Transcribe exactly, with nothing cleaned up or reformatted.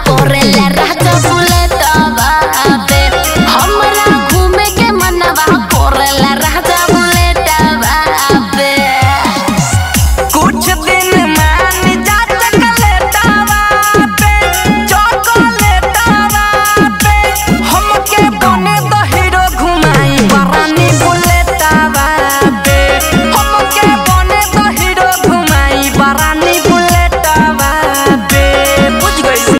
कोरेला राजा बुलेटवा पे हमरा घूमे के मनवा कोरेला राजा